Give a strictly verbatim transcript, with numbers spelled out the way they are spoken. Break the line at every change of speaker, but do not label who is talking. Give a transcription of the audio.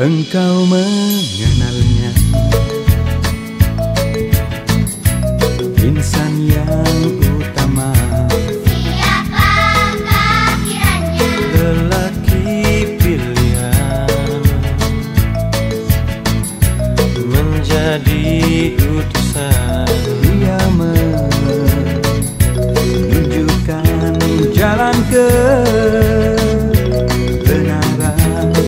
engkau mengenalnya, insan yang utama.
Siapakah kiranya?
Lelaki pilihan menjadi utusan. Dia menunjukkan jalan ke